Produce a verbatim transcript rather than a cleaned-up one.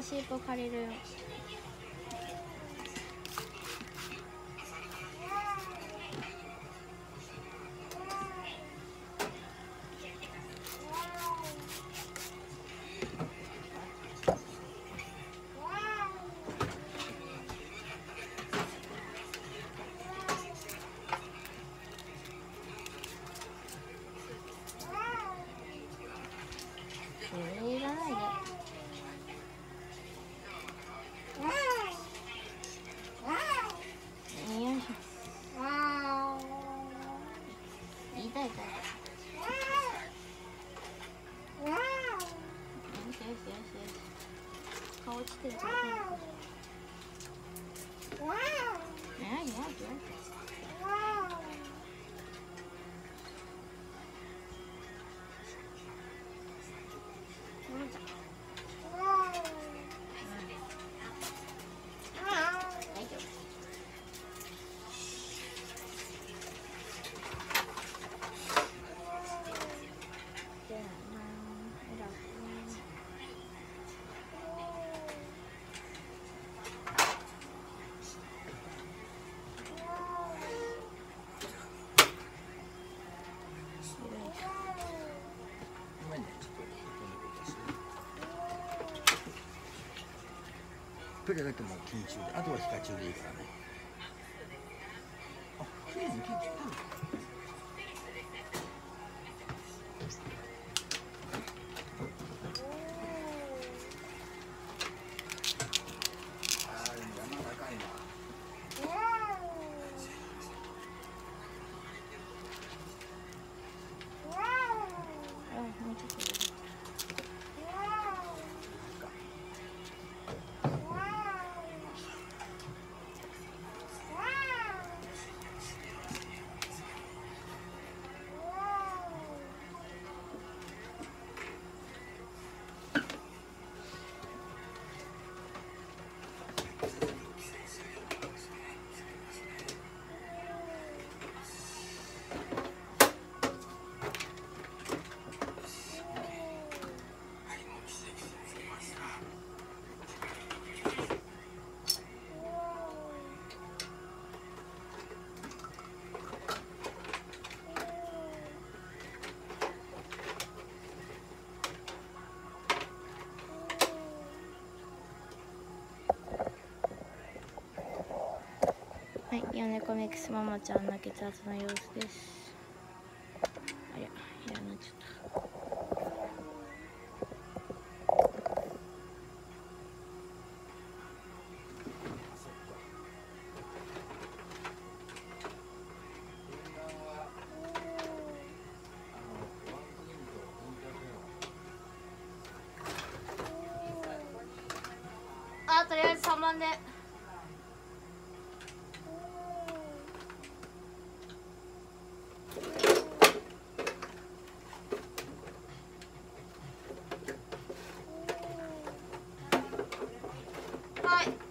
シープ借りるよ。それいらないで。よいしょ。痛い痛い。よしよしよしよしよし。顔落ちてるから。やいやいや。 プレだけもう緊中で、あとは皮下中でいいからね。あ、きれいに切ってる。ああ、でも山高いな。はい、ヨネコミックスママちゃんの血圧の様子です。ありゃ、嫌になっちゃった。あ、とりあえずさんばんで。はい。